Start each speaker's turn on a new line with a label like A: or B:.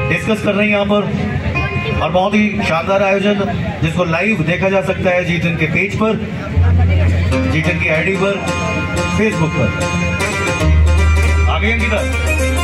A: Discuss कर रहे हैं यहाँ पर, और बहुत ही शानदार आयोजन जिसको लाइव देखा जा सकता है G10 के पेज पर, G10 की आईडी पर, फेसबुक पर। आगे अंकिता